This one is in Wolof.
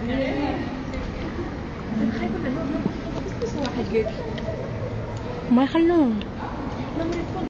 انا خايفه منهم بس واحد قال ما يخلوهم.